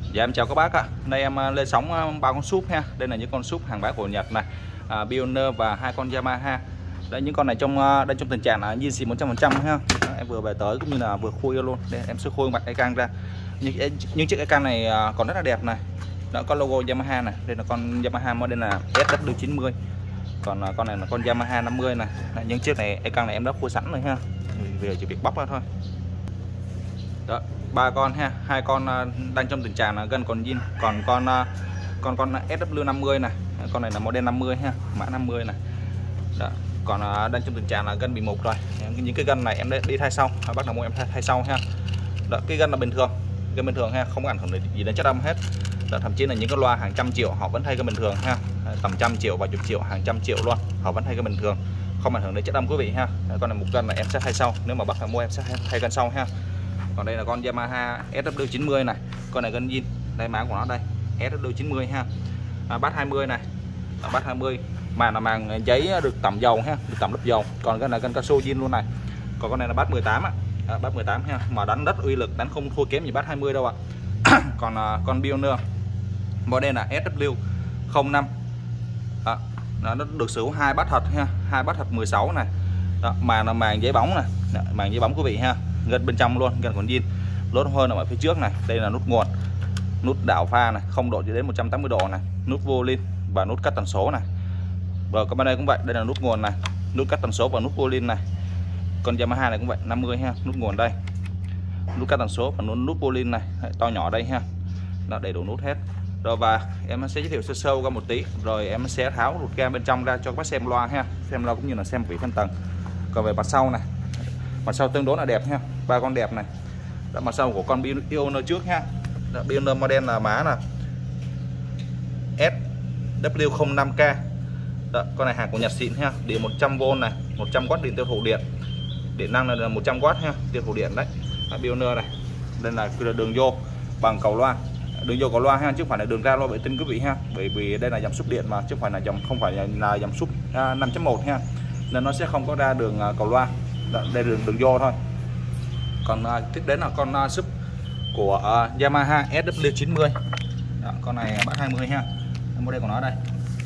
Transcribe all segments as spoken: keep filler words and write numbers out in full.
Dạ em chào các bác ạ. Đây em lên sóng ba con súp ha. Đây là những con súp hàng bãi của Nhật này, à, Pioneer và hai con Yamaha. Đây những con này trong đây trong tình trạng là zin xì một trăm phần trăm ha. Đó, em vừa về tới cũng như là vừa khui luôn. Đây em sẽ khui mặt cái căng ra. Nhưng, những chiếc cái căng này còn rất là đẹp này. Đó có logo Yamaha này. Đây là con Yamaha model là S W chín mươi. Còn con này là con Yamaha năm mươi này. Đây, những chiếc này cái căng này em đã khui sẵn rồi ha. Bây giờ chỉ việc bóc ra thôi. Đó, ba con ha, hai con đang trong tình trạng là gân còn zin, còn con con con S W năm mươi này, con này là model năm mươi ha, mã năm mươi này. Đó, còn đang trong tình trạng là gân bị mục rồi. Những cái gân này em đi thay sau, bác nào mua em thay, thay sau ha. Đó, cái gân là bình thường, gân bình thường ha, không có ảnh hưởng gì đến chất âm hết. Đó, thậm chí là những cái loa hàng trăm triệu họ vẫn thay gân bình thường ha, tầm trăm triệu, vài chục triệu, hàng trăm triệu luôn, họ vẫn thay gân bình thường, không ảnh hưởng đến chất âm quý vị ha. Con này một gân này em sẽ thay sau, nếu mà bác nào mua em sẽ thay gân sau ha. Còn đây là con Yamaha S W chín mươi này, con này gân zin, đây mã của nó đây, S W chín mươi ha. À, bass hai mươi này, à, bass hai mươi, màn là màn giấy được tẩm dầu ha, được tẩm lớp dầu. Còn cái này gân cao su zin luôn này. Còn con này là bass mười tám á, à, bass mười tám ha, mà đánh rất uy lực, đánh không thua kém gì bass hai mươi đâu ạ. Còn à, con Pioneer model là S W không năm. À, nó được sử dụng hai bass thật ha, hai bass thật mười sáu này. Đó, màn là màn giấy bóng này, đó, màn giấy bóng quý vị ha. Gần bên trong luôn, gần còn zin, lốt hơn ở phía trước này. Đây là nút nguồn, nút đảo pha này, không độ cho đến một trăm tám mươi độ này, nút volume và nút cắt tần số này. Rồi còn bên đây cũng vậy, đây là nút nguồn này, nút cắt tần số và nút volume này. Con Yamaha này cũng vậy, năm mươi ha, nút nguồn đây, nút cắt tần số và nút, nút volume này, to nhỏ đây ha. Đó, đầy đủ nút hết. Rồi và em sẽ giới thiệu sơ sơ qua một tí, rồi em sẽ tháo ruột ga bên trong ra cho các bác xem loa ha, xem loa cũng như là xem vị phân tầng. Còn về mặt sau này, mặt sau tương đối là đẹp ha, ba con đẹp này. Đó, mặt sau của con Pioneer trước ha. Đó, Pioneer model là mã là S W không năm K. Đó, con này hàng của Nhật xịn ha, điện một trăm vôn này, một trăm oát điện tiêu thụ điện, điện năng là một trăm oát ha, tiêu thụ điện đấy. Đó, Pioneer này, đây là đường vô bằng cầu loa, đường vô cầu loa ha, chứ không phải là đường ra loa vệ tinh quý vị ha, bởi vì đây là dòng súp điện mà, chứ không phải là dòng không phải là, là dòng súp năm chấm một ha, nên nó sẽ không có ra đường cầu loa. Đó, đây là đường đường vô thôi. Còn uh, tiếp đến là con uh, súp của uh, Yamaha S W chín mươi. Đó, con này bass hai mươi ha, model của nó đây.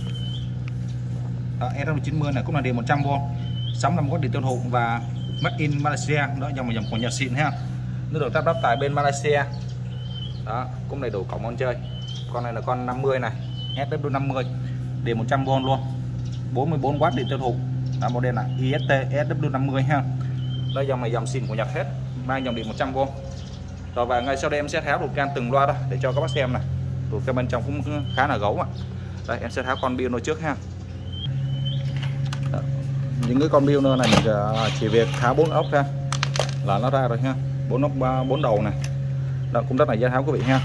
Đó, S W chín mươi này cũng là điện một trăm vôn, sáu mươi lăm oát điện tiêu thụ và made in Malaysia. Đó, dòng dòng của Nhật xịn ha, nó được lắp ráp tại bên Malaysia. Đó, cũng đầy đủ cổng con chơi. Con này là con năm mươi này, S W năm mươi, điện một trăm vôn luôn, bốn mươi bốn oát điện tiêu thụ. Đó, model là I S T S W năm mươi ha. Đây dòng này dòng xịn của Nhật hết, mang dòng điện một trăm vôn. Rồi và ngay sau đây em sẽ tháo ruột gan từng loa ra để cho các bác xem này. Ruột gan bên trong cũng khá là gấu ạ. Đây em sẽ tháo con Pioneer trước ha. Đó, những cái con Pioneer này mình chỉ việc tháo bốn ốc ra là nó ra rồi ha, bốn ốc bốn đầu này. Đó cũng rất là dễ tháo quý vị ha.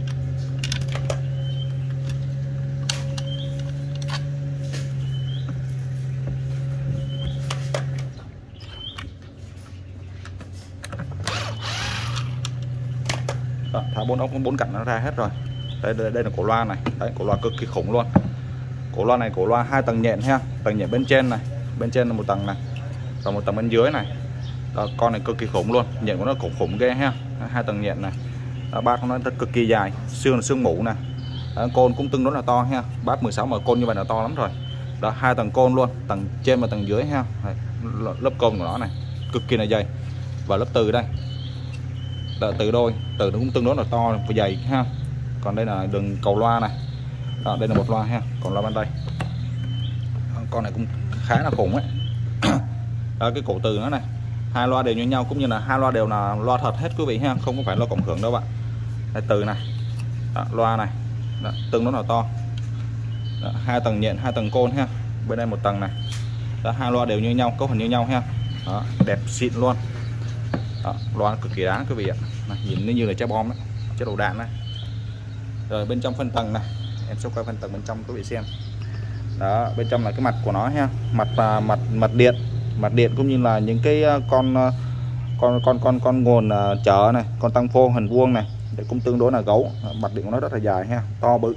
Đó, tháo bốn ốc bốn cạnh nó ra hết rồi. Đây, đây đây là cổ loa này, đấy, cổ loa cực kỳ khủng luôn. Cổ loa này cổ loa hai tầng nhện ha, tầng nhện bên trên này, bên trên là một tầng này, và một tầng bên dưới này. Đó, con này cực kỳ khủng luôn, nhện của nó khủng khủng ghê ha, hai tầng nhện này. Đó, bát nó cực kỳ dài, xương là xương mũ này. Đó, côn cũng tương đối là to ha, bát mười sáu mà côn như vậy là to lắm rồi. Đó, hai tầng côn luôn, tầng trên và tầng dưới ha. Đấy, lớp côn của nó này cực kỳ là dày, và lớp từ đây. Đó, từ đôi, từ nó cũng tương đối là to và dày ha. Còn đây là đường cầu loa này. Đó, đây là một loa ha, còn loa bên đây. Đó, con này cũng khá là khủng ấy. Đó, cái cổ từ nó này, hai loa đều như nhau, cũng như là hai loa đều là loa thật hết quý vị ha, không có phải loa cộng hưởng đâu bạn. Đây, từ này. Đó, loa này. Đó, tương đối là to. Đó, hai tầng nhện, hai tầng côn ha. Bên đây một tầng này. Đó, hai loa đều như nhau, cấu hình như nhau ha. Đó, đẹp xịn luôn. Đó, loa cực kỳ đáng quý vị ạ. Này, nhìn nó như là trái bom đấy, trái đầu đạn đấy. Rồi bên trong phân tầng này, em sẽ quay phân tầng bên trong quý vị xem. Đó, bên trong là cái mặt của nó ha, mặt mặt mặt điện, mặt điện cũng như là những cái con con con con con nguồn uh, chợ này, con tăng phô hình vuông này, để cũng tương đối là gấu. Mặt điện của nó rất là dài ha, to bự.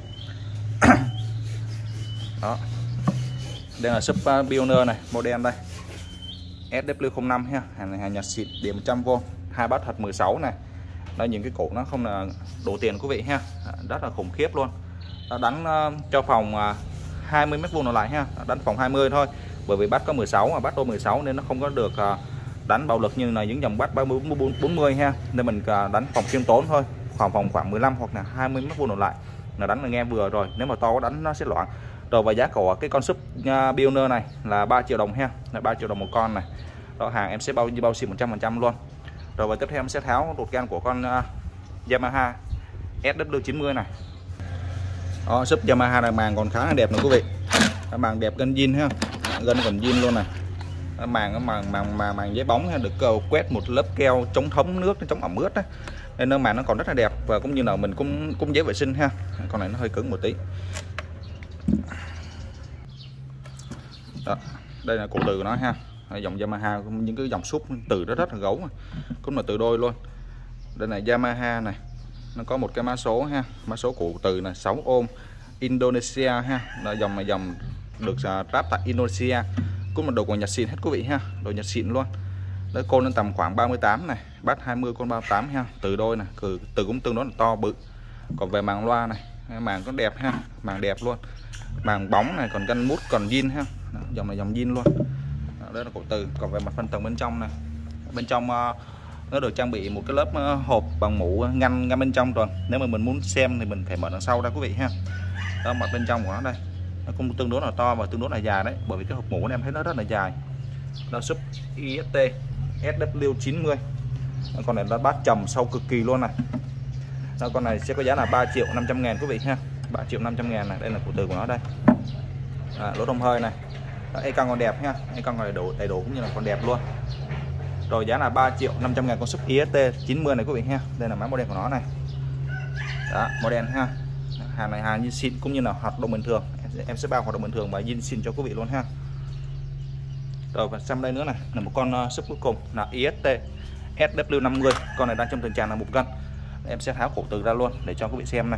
Đó, đây là súp uh, Pioneer này, model đây S W không năm ha, hàng này hàng Nhật xịn, điện một trăm vôn, hai bass thật mười sáu này. Đây, những cái cổ nó không là đổ tiền quý vị ha, rất là khủng khiếp luôn. Nó đánh uh, cho phòng uh, hai mươi mét vuông lại ha, đánh phòng hai mươi thôi, bởi vì bắt có mười sáu mà bắt đô mười sáu nên nó không có được uh, đánh bạo lực như là những dòng bắt ba mươi bốn mươi ha, nên mình uh, đánh phòng khiêm tốn thôi, khoảng phòng khoảng mười lăm hoặc là hai mươi mét vuông lại là đánh là nghe vừa rồi, nếu mà to đánh nó sẽ loạn. Rồi và giá của cái con súp uh, Pioneer này là ba triệu đồng ha, là ba triệu đồng một con này. Đó, hàng em sẽ bao bao xịn một trăm phần trăm luôn. Rồi và tiếp theo em sẽ tháo ruột gan của con uh, Yamaha S W chín mươi này. Đó, súp Yamaha này màng còn khá là đẹp nữa quý vị, màng đẹp gân zin ha, gân còn zin luôn này. Màng màng màng màng, màng giấy bóng ha, được quét một lớp keo chống thấm nước, chống ẩm ướt đấy, nên nó màng nó còn rất là đẹp và cũng như là mình cũng cũng dễ vệ sinh ha. Con này nó hơi cứng một tí. Đó, đây là cổ từ của nó ha, dòng Yamaha, những cái dòng súp từ nó rất là gấu, cũng là từ đôi luôn. Đây là Yamaha này, nó có một cái mã số ha, mã số của từ là sáu ôm Indonesia ha, là dòng này dòng được ráp tại Indonesia, cũng là đồ của Nhật xịn hết quý vị ha, đồ Nhật xịn luôn. Đấy, côn lên tầm khoảng ba mươi tám này, bát hai mươi con ba mươi tám ha, từ đôi này, từ, từ cũng tương đối là to bự. Còn về màng loa này, màng có đẹp ha, màng đẹp luôn, màng bóng này, còn gân mút còn zin ha. Đó, dòng này dòng zin luôn. Đó, đây là cổ từ. Còn về mặt phân tầng bên trong này, bên trong uh, nó được trang bị một cái lớp uh, hộp bằng mũ ngăn ngăn bên trong rồi. Nếu mà mình muốn xem thì mình phải mở đằng sau ra quý vị ha. Đó, mặt bên trong của nó đây, nó cũng tương đối là to và tương đối là dài đấy, bởi vì cái hộp mũ em thấy nó rất là dài. Đó, súp i ét tê S W chín mươi. Con này nó bát trầm sâu cực kỳ luôn này. Đó, con này sẽ có giá là ba triệu năm trăm ngàn quý vị ha, ba triệu năm trăm ngàn này. Đây là cổ từ của nó đây. À, lỗ thông hơi này, e căng còn đẹp ha, e căng đầy đủ đầy đủ cũng như là còn đẹp luôn. Rồi giá là ba triệu năm trăm ngàn con súp i ét tê chín mươi này quý vị ha. Đây là mã model của nó này. Đó, model ha. Hàng này hàng zin xịn cũng như là hoạt động bình thường, em sẽ bao hoạt động bình thường và zin xịn cho quý vị luôn ha. Rồi và sang đây nữa này là một con uh, súp cuối cùng là i ét tê S W năm mươi. Con này đang trong tình trạng là một cân. Em sẽ tháo cổ từ ra luôn để cho quý vị xem này.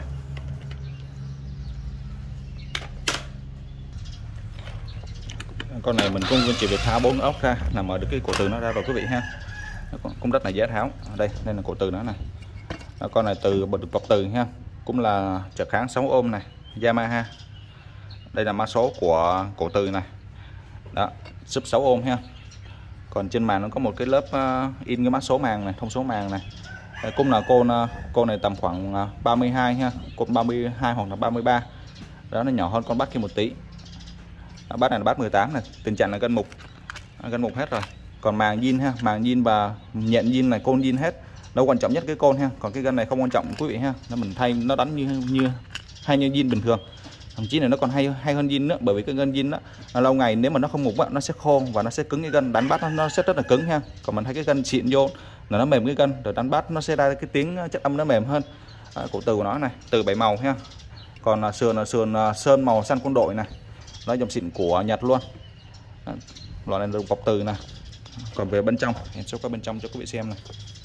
Con này mình cũng chỉ việc tháo bốn ốc ra là mở được cái cổ từ nó ra rồi quý vị ha. Nó cũng rất là dễ tháo. Đây, đây là cổ từ nó này. Đó, con này từ được bọc từ ha, cũng là trở kháng sáu ôm này, Yamaha. Đây là mã số của cổ từ này. Đó, súp sáu ôm ha. Còn trên màng nó có một cái lớp uh, in cái mã số màng này, thông số màng này. Đây, cũng là côn uh, côn này tầm khoảng uh, ba mươi hai ha, côn ba mươi hai hoặc là ba mươi ba. Đó, nó nhỏ hơn con bát kia một tí. Đó, bát này là bát mười tám này, tình trạng là gân mục. À, gân mục hết rồi. Còn màng zin ha, màng zin và nhện zin này, côn zin hết. Đâu quan trọng nhất cái côn ha, còn cái gân này không quan trọng quý vị ha. Nó mình thay nó đánh như như hay như zin bình thường. Thậm chí là nó còn hay hay hơn zin nữa, bởi vì cái gân zin đó lâu ngày nếu mà nó không mục á, nó sẽ khô và nó sẽ cứng, cái gân đánh bắt nó, nó sẽ rất là cứng ha. Còn mình thấy cái gân xịn vô là nó mềm cái gân, rồi đánh bắt nó sẽ ra cái tiếng chất âm nó mềm hơn. À, cổ từ của nó này, từ bảy màu ha. Còn là sườn là sườn sơn màu xanh quân đội này, nó dòng xịn của Nhật luôn. À, loại này được bọc từ này. Còn về bên trong, em sẽ có bên trong cho quý vị xem này.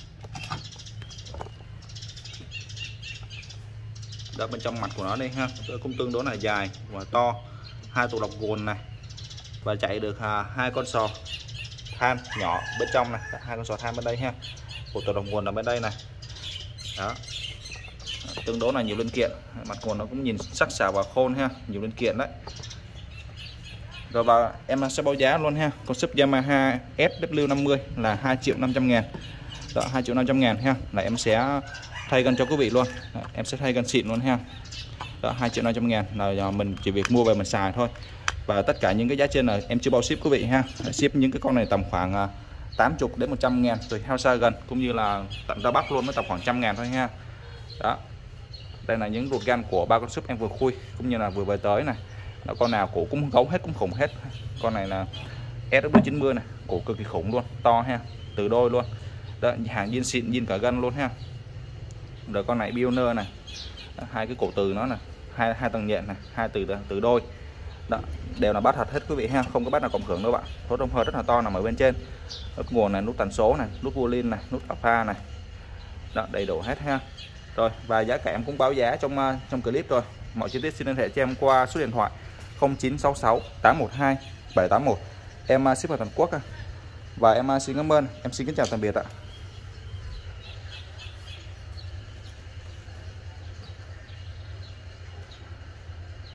Đó, bên trong mặt của nó đây ha, cũng tương đối là dài và to, hai tụ lọc gồn này và chạy được à, hai con sò than nhỏ bên trong này, hai con sò than bên đây ha, một tụ lọc gồn ở bên đây này. Đó, tương đối là nhiều linh kiện, mặt gồn nó cũng nhìn sắc sảo và khôn ha, nhiều linh kiện đấy. Rồi và em sẽ báo giá luôn ha, con súp Yamaha S W năm mươi là hai triệu năm trăm ngàn. Đó, hai triệu năm trăm ngàn ha, là em sẽ thay gân cho quý vị luôn. Đó, em sẽ thay gân xịn luôn ha. Đó, hai triệu năm trăm ngàn là mình chỉ việc mua về mình xài thôi. Và tất cả những cái giá trên là em chưa bao ship quý vị ha. Ship những cái con này tầm khoảng tám mươi đến một trăm ngàn tùy theo xa gần, cũng như là tận ra Bắc luôn mới tầm khoảng trăm ngàn thôi ha. Đó, đây là những ruột gan của ba con súp em vừa khui cũng như là vừa về tới này. Đó, con nào cổ cũng gấu hết, cũng khủng hết. Con này là S W chín mươi này, cổ cực kỳ khủng luôn, to ha, từ đôi luôn. Đó, hàng zin xịn, zin cả gân luôn ha. Rồi con này Pioneer này. Đó, hai cái cổ từ nó này, hai hai tầng nhện này, hai từ từ đôi. Đó, đều là bát thật hết quý vị ha, không có bát nào cộng hưởng đâu bạn. Thốt đông hơi rất là to nằm ở bên trên. Nút nguồn này, nút tần số này, nút volume này, nút alpha này. Đó, đầy đủ hết ha. Rồi và giá cả em cũng báo giá trong trong clip rồi. Mọi chi tiết xin liên hệ cho em qua số điện thoại không chín sáu sáu tám một hai bảy tám một. Em ship ở toàn quốc. Và em xin cảm ơn, em xin kính chào tạm biệt ạ.